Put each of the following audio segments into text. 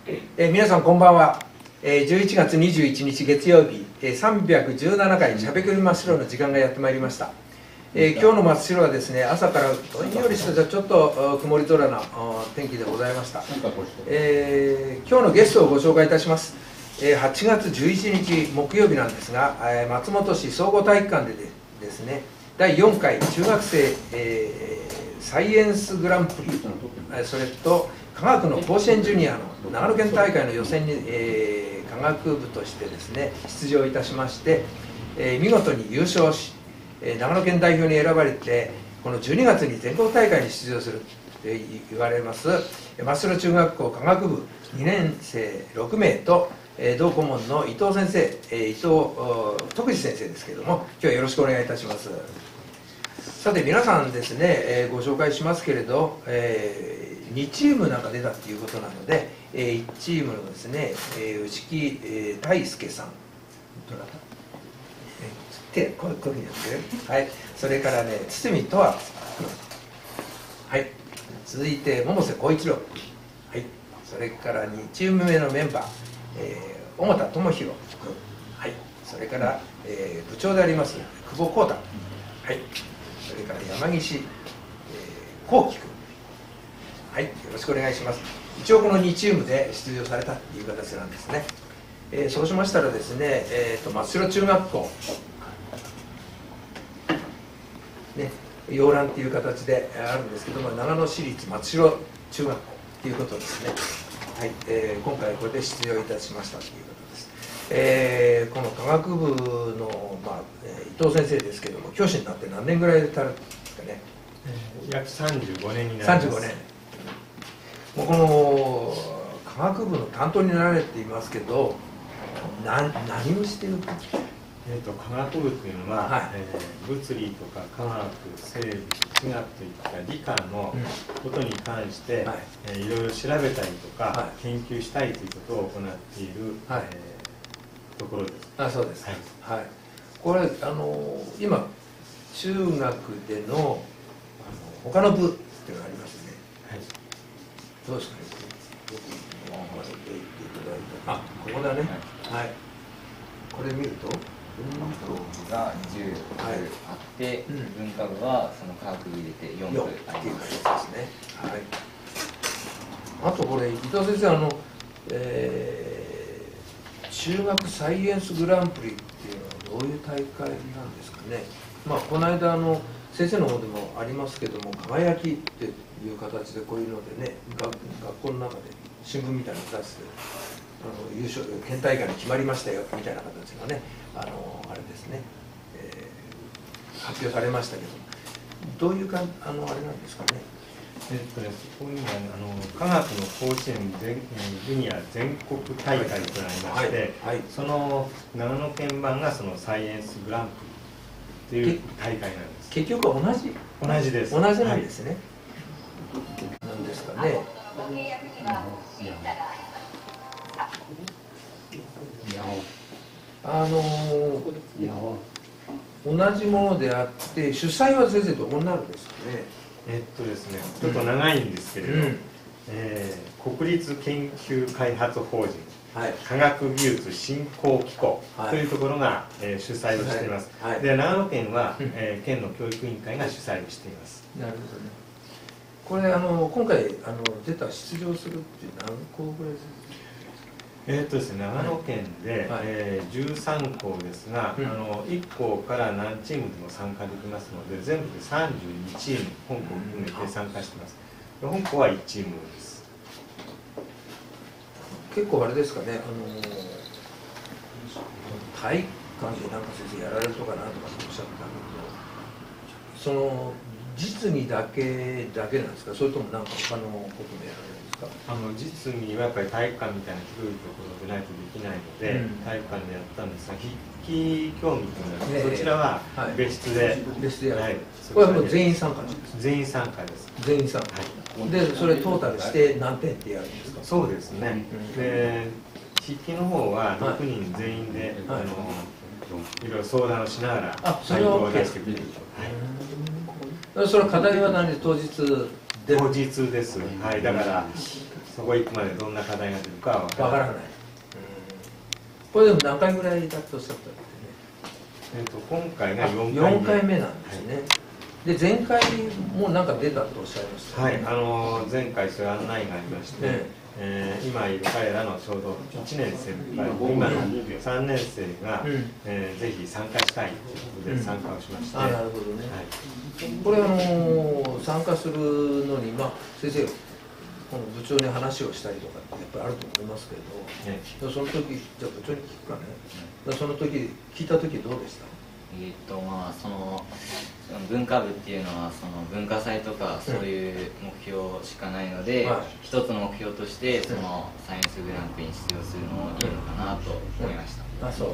皆さんこんばんは。11月21日月曜日、317回しゃべくり真っ白の時間がやってまいりました。今日の真っ白はですね、朝からどんよりしてちょっと曇り空な天気でございました。今日のゲストをご紹介いたします。8月11日木曜日なんですが、松本市総合体育館でですね、第4回中学生、サイエンスグランプリ、それと科学の甲子園ジュニアの長野県大会の予選に、科学部としてですね出場いたしまして、見事に優勝し、長野県代表に選ばれて、この12月に全国大会に出場すると言われます真っ白中学校科学部2年生6名と、同顧問の伊藤先生、伊藤徳次先生ですけれども、今日はよろしくお願いいたします。さて皆さんですね、ご紹介しますけれど、2チームなんか出たっていうことなので、1チームのですね、内木大輔さん、どなた？こういうふうにやってる、はい、それからね、堤とは、はい、続いて百瀬浩一郎、はい、それから2チーム目のメンバー、小俣智弘君、はい、それから、部長であります久保浩太、はい、それから山岸幸輝君、はい、よろしくお願いします。一応この2チームで出場されたという形なんですね。そうしましたらですね、真っ白中学校、ね、洋蘭という形であるんですけども、長野市立松代中学校ということですね。はい、今回これで出場いたしましたということです。この科学部の、伊藤先生ですけども、教師になって何年ぐらいで経るんですかね。 約35年になります。 35年。もうこの科学部の担当になられていますけど、何をしているか。 科学部というのは、 はい、 物理とか科学、生物、地学といった理科のことに関して、いろいろ調べたりとか、はい、研究したりということを行っている、はい、ところです。 あ、そうです。はい。はい、これ今中学での他の部っていうのがありますね。はい。どうですかね。あ、ここだね。はい。これ見ると。 文部が10あって、文化部はその科学部入れて4部っていう形ですね。はい。あとこれ伊藤先生中学サイエンスグランプリっていうのはどういう大会なんですかね。この間先生の方でもありますけども、輝きっていう形でこういうのでね、学校の中で新聞みたいなの出して優勝県大会に決まりましたよみたいな形のね、あれですね、発表されましたけど、どういうあれなんですかね。 そこには科学の甲子園ジュニア全国大会となりまして、その長野県版がそのサイエンスグランプリという大会なんです。 結局同じです。同じなんですね。なんですかね。同じものであって主催は先生どうなるんですかね。 ですね、ちょっと長いんですけれど、国立研究開発法人、科学技術振興機構というところが、主催をしています。で、長野県は、県の教育委員会が主催をしています。 なるほどね。これ今回出場するって何校ぐらいですか。 ですね、長野県で、13校ですが、1校から何チームでも参加できますので、全部で32チーム、本校を含めて参加しています。本校は1チームです。 結構あれですかね、体育館でなんか先生やられるとかなんとかおっしゃってたけど、実技だけなんですか、それともなんか他のこともやられるんですか。 実技はやっぱり体育館みたいな広いところでないとできないので、体育館でやったんですが、筆記競技というのは、そちらは別室でやる。これはもう全員参加なんですか。 全員参加です。 全員参加。で、それトータルして何点ってやるんですか。 そうですね。で、筆記の方は6人全員でいろいろ相談をしながらそれを出してくれる。それは課題は何で当日当日です。はい、だからそこ行くまでどんな課題が出るかは分からない。 これでも何回ぐらいだとおっしゃったんですね。今回が 4回目なんですね。で前回もなんか出たとおっしゃいましたね。 はい、前回そういう案内がありまして、今いる彼らのちょうど1年先輩、今の3年生が、ぜひ参加したいということで参加をしまして、 なるほどね。これ参加するのに、まあ、先生この部長に話をしたりとかってやっぱりあると思いますけど、その時じゃあ部長に聞くかね。その時聞いた時どうでした？ まあその文化部っていうのはその文化祭とかそういう目標しかないので、一つの目標としてそのサイエンスグランプリに出場するのもいいのかなと思いました。 あ、そう。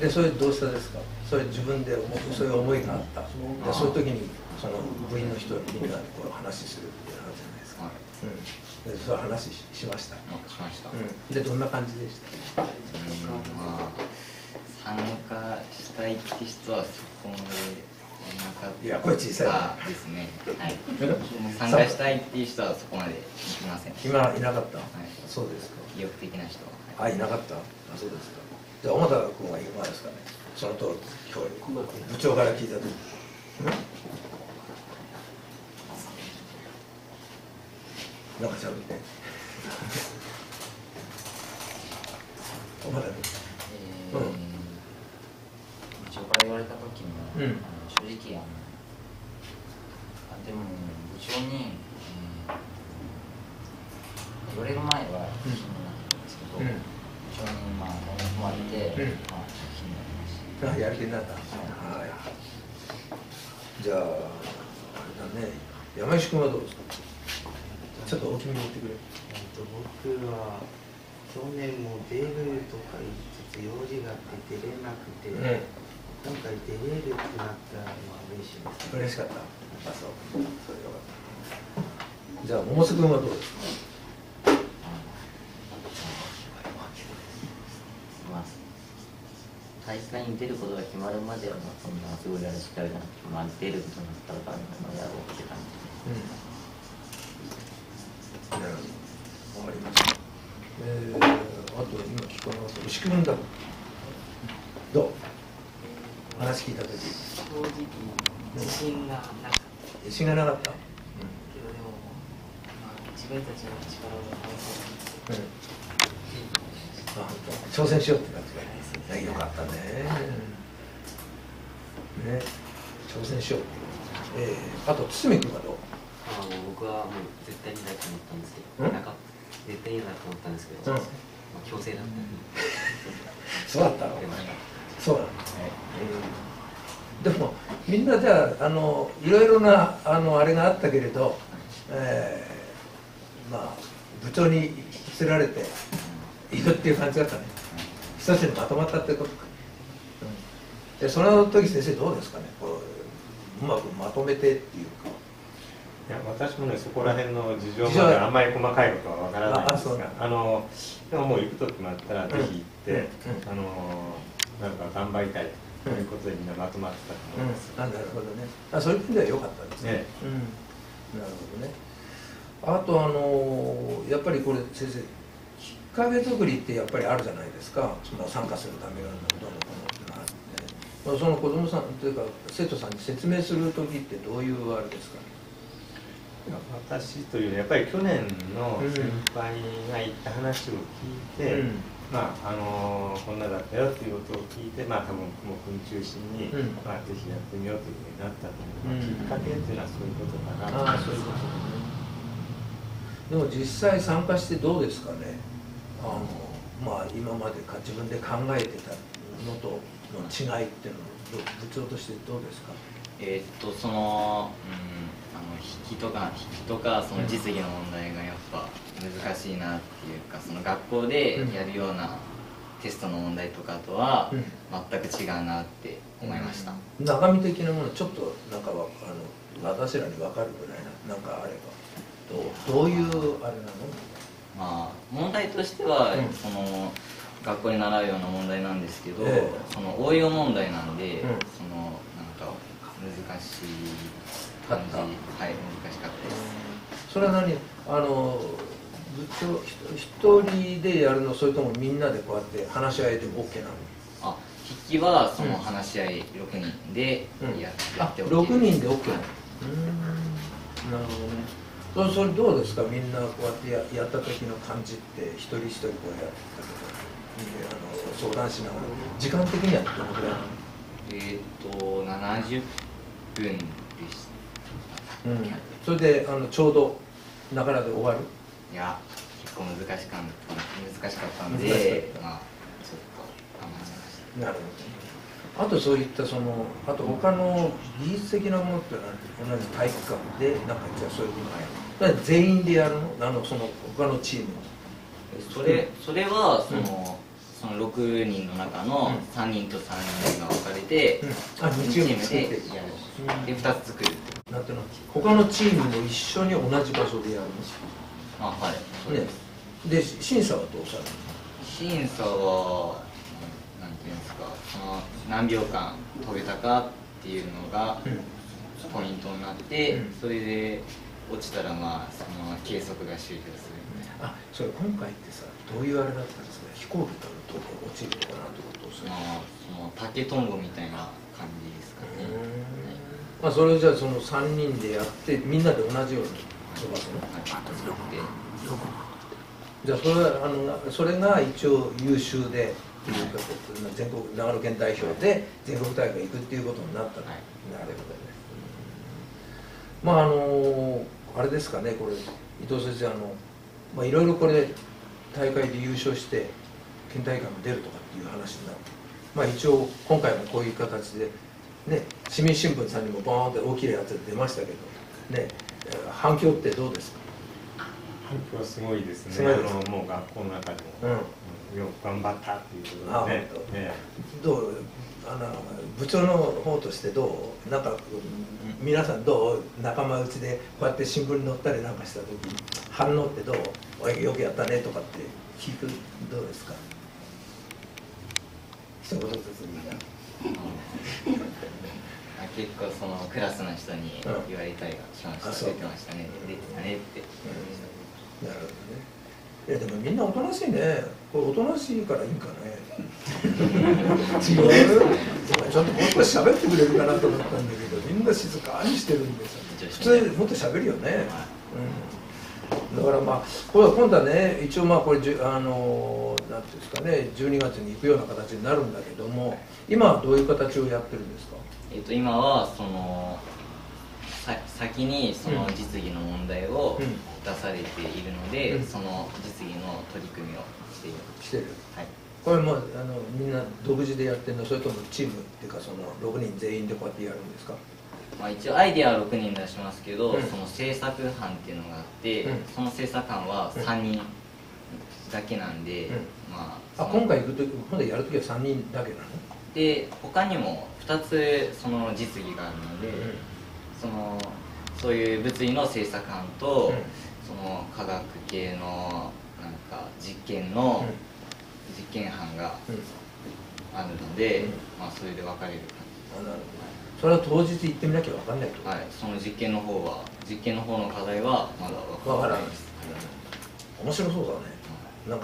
でそれどうしたですか？それ自分でそういう思いがあった。でそういう時にその部員の人みんなでこう話するっていうのあるじゃないですか。でそれ話しました。 しました。 でどんな感じでした？ まあ参加したいって人はそこまでいなかった。 いや、これ小さいですね。はい。参加したいっていう人はそこまでいません。 今いなかった。 はい。 そうですか。 意欲的な人は。 あ、いなかった。あ、そうですか。じゃあ、小俣君はいかがですかね。そのと今日部長から聞いたとき。なんかしゃべって。小俣君。 部長から言われた時も、正直でも部長に、言われる前は気になったんですけど、部長にまあ思われて、気になりました。 やる気になった。はい。じゃああれだね。山石君はどうですか。ちょっと大きめに言ってくれ。 僕は去年も出るとか言いつつ用事があって出れなくて、今回出れるってなったら嬉しいです。 嬉しかった。あ、そう。それよかった。じゃあ桃瀬君はどうですか。 大会に出ることが決まるまではそんなすごいやるしかじゃなくて、まあ、出ることになったらやろうって感じです。 なるほど。わかりました。あと今聞こえます。牛久君だ。どう？話聞いたとき。 正直自信がなかった。 自信がなかった。 けどでも、まあ、自分たちの力を合わせて、 あ、本当。挑戦しようって感じが。よかったね。ね、挑戦しよう。あと堤君はどう？ 僕はもう絶対にないと思ったんですけど、絶対にないと思ったんですけど、強制だった。 そうだったの。そうだ。でもみんなじゃあいろいろなあれがあったけれど、まあ部長に引きつられていくっていう感じだったね。一つにまとまったってことか。でその時先生どうですかね。うまくまとめてっていうか。 いや私もねそこら辺の事情まであんまり細かいことはわからないんですが、でももう行くと決まったらぜひ行ってなんか頑張りたいということでみんなまとまってたと思います。 なるほどね。そういう意味では良かったですね。なるほどね。あとやっぱりこれ先生きっかけ作りってやっぱりあるじゃないですか。その参加するためのどのこのその子供さんというか生徒さんに説明する時ってどういうあれですかね。 私というやっぱり去年の先輩が言った話を聞いて、まあこんなだったよということを聞いて、まあ多分もう君中心に、まあぜひやってみようというふうになったと思う、きっかけっていうのはそういうことかなと思います。 そういうことでも実際参加してどうですかね。まあ今まで自分で考えてたのとの違いっていうのは部長としてどうですか。 その筆記とかその実技の問題がやっぱ難しいなっていうか、その学校でやるようなテストの問題とかとは全く違うなって思いました。 中身的なものちょっとなんか私らに分かるぐらいななんかあればどういうあれなの？ まあ問題としてはその学校に習うような問題なんですけど、その応用問題なんで、そのなんか難しい感じ、はい、難しかったです。 それは何、部長一人でやるの、それともみんなでこうやって話し合いでも OK なの？ あ、筆記はその話し合い6人でやっておける。 6人で OK なの？なるほどね。それどうですか、みんなこうやってやった時の感じって、一人一人こうやったけど、相談しながら、時間的にはどのくらいなの ？70分でした。 それでちょうどなかなかで終わる？ いや、結構難しかったんで、まあちょっと我慢しました。 なるほど。あとそういったあと他の技術的なものって同じ体育館でなんかじゃあそういうことがやる。全員でやるの？その他のチームの。 それはその6人の中の3人と3人が分かれて2チームでやる。で2つ作る。 なんていうの？他のチームも一緒に同じ場所でやるの？ あ、はい。そうです。 で審査はどうされるの？ 審査はなんていうんですか、何秒間飛べたかっていうのがポイントになって、それで落ちたらまあその計測が終了する。 あ、それ今回ってさ、どういうあれだったんですか？飛行機から落ちるのかなってことをする。 その竹とんぼみたいな感じですかね。 まあそれをじゃあその3人でやってみんなで同じように飛ばすの？じゃあそれが一応優秀でというか、全国長野県代表で全国大会行くっていうことになったと。なるほどね。まああれですかね、これ伊藤先生いろいろこれ大会で優勝して県大会も出るとかっていう話になって、まあ一応今回もこういう形でね、市民新聞さんにもボーンって大きいやつで出ましたけどね、反響ってどうですか？ 反響はすごいですね。もう学校の中でも、よく頑張ったっていうことでね。 どう部長の方としてどう、なんか皆さんどう、仲間内でこうやって新聞に載ったりなんかした時反応ってどう？おいよくやったねとかって聞く、どうですか？一言ずつみんな。 結構そのクラスの人に言われたりはしました。出てましたね。出てたねって言われました。 なるほどね。いやでもみんなおとなしいね。これおとなしいからいいんかね。違う？ちょっともう少し喋ってくれるかなと思ったんだけど、みんな静かにしてるんですよ。普通もっと喋るよね。だからまあ今度はね、一応まあこれなんていうんですかね、12月に行くような形になるんだけども、今はどういう形をやってるんですか？ 今は先にその実技の問題を出されているので、その実技の取り組みをしている。はい。 これもみんな独自でやってるの？それともチームっていうかその6人全員でこうやってやるんですか？ まあ一応アイデアは6人出しますけど、その制作班っていうのがあって、その制作班は3人だけなんで、まあ今回今度やるときは3人だけなの？ で他にも2つその実技があるので、そういう物理の制作班と、その科学系のなんか実験班があるので、まあそれで分かれる感じ。なるほど。 それは当日行ってみなきゃ分かんないと。 はい、その実験の方の課題はまだ分からないです。 面白そうだね。なんか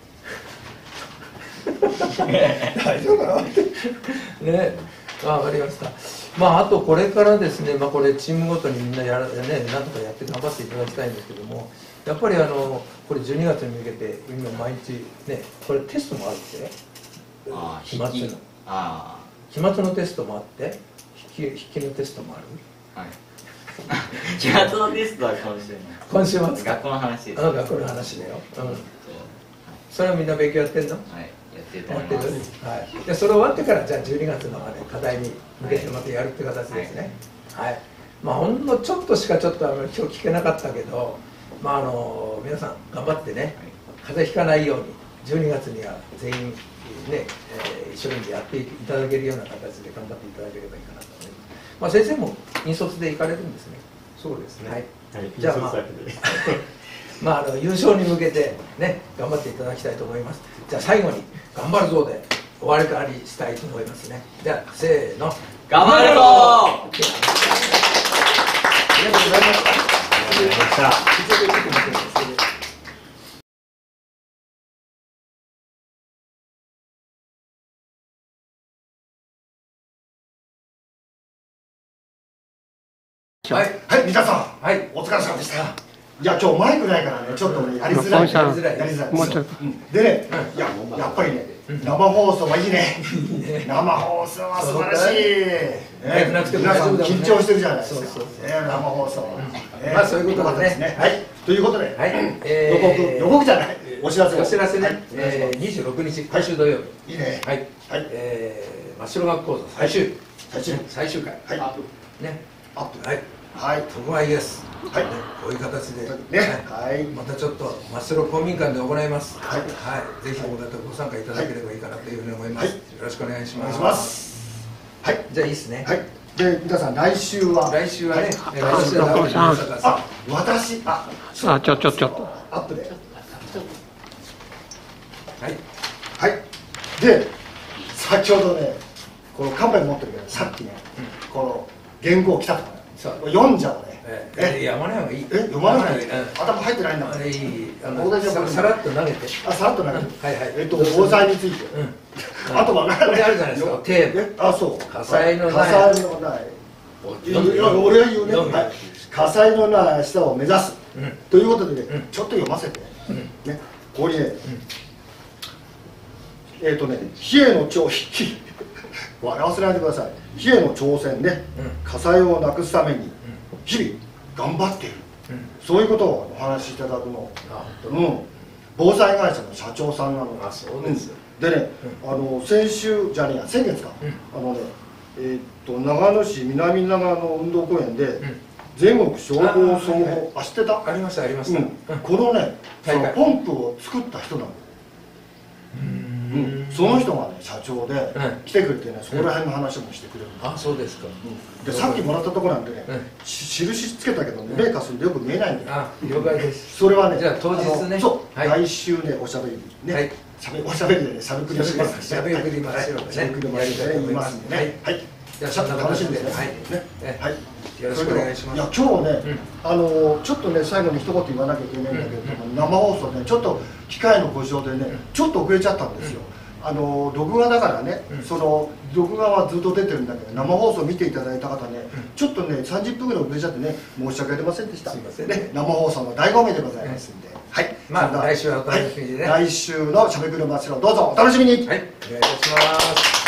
大丈夫かなね。分かりました。まああとこれからですね、まあこれチームごとにみんななんとかやって頑張っていただきたいんですけども、やっぱりこれ12月に向けて今毎日ね、これテストもあるって。期末のテストもあって、筆記のテストもある。 はい。期末のテストは今週末。 学校の話です。 学校の話だよ。それはみんな勉強やってんの？ はい、やってると思います。 はい。でそれ終わってからじゃあ12月の課題に向けてまたやるって形ですね。はい。まあほんのちょっとしか今日聞けなかったけど、まあ皆さん頑張ってね、風邪ひかないように12月には全員ね、一緒にやっていただけるような形で頑張っていただければいいかなと思います。まあ先生も引率で行かれるんですね。 そうですね。 はい。じゃあまあ優勝に向けてね頑張っていただきたいと思います。じゃあ最後に頑張るぞで終わりかりしたいと思いますね。じゃあせーの、 頑張るぞ。 りがとうございました。 ありがとうございました。 それでちょっと待ってください。 はい、 はい、皆さん、 はい、 お疲れ様でした。いや、今日マイクないからね、ちょっとね、やりづらい。やりづらい。もうちょっと。でね、やっぱりね、生放送はいいね。生放送は素晴らしい。皆さん緊張してるじゃないですか。生放送。 まあ、そういうことですね。 はい、ということで、予告じゃない。お知らせ。 お知らせね。26日、今週土曜日。 いいね。 はい。真っ白学講座最終回。 はい。 ね。 アップ。 はい。はい、特売です。はい、こういう形で、ね、はい、またちょっと真っ白公民館で行います。はい、ぜひご参加いただければいいかなというふうに思います。よろしくお願いします。はい、じゃあいいですね。はい、 で、皆さん来週はね、 私、ちょっと、アップで。はい、はい、で、先ほどね、このカンパニー持ってるけど、さっきね、この原稿来たから。読んじゃうね。 読まない方がいい。 読まない方がいい。頭入ってないんだから。 いい。さらっと投げて。 さらっと投げて。はいはい。防災について。あとはこれあるじゃないですか。テーマ。 あ、そう。 火災のない。 俺は言うね。火災のない明日を目指す。ということでね、ちょっと読ませて。ね、ここにね。比叡の長笑わせないでください。比叡の挑戦で火災をなくすために日々頑張っている、そういうことをお話しいただくの、防災会社の社長さんなの。でね、先月か、長野市南長野運動公園で全国消防総合、知ってた？ ありましたありました。 このね、ポンプを作った人なの。その人がね、社長で来てくれてね、そこら辺の話もしてくれる。 あ、そうですか。 で、さっきもらったとこなんでね、印つけたけどね、メーカーするとよく見えないんだよ。 あ、了解です。 それはね、 じゃあ当日ね、 そう、来週ね、おしゃべりね、おしゃべりでね、しゃべくりします。 しゃべくりますよね。 しゃべくりますね、言いますんでね。はい。じゃあ、ちょっと楽しみですね。はい。 よろしくお願いします。 いや、今日ね、ちょっとね、最後に一言言わなきゃいけないんだけど、生放送でちょっと機械の故障でね、ちょっと遅れちゃったんですよ。録画だからね、その録画はずっと出てるんだけど、生放送見ていただいた方ね、ちょっとね、30分ぐらい遅れちゃってね、申し訳ありませんでした。すいませんね。生放送の醍醐味でございますんで。はい。 まあ、来週はお楽しみにね。 来週のしゃべくり祭りをどうぞお楽しみに。 はい。お願いいたします。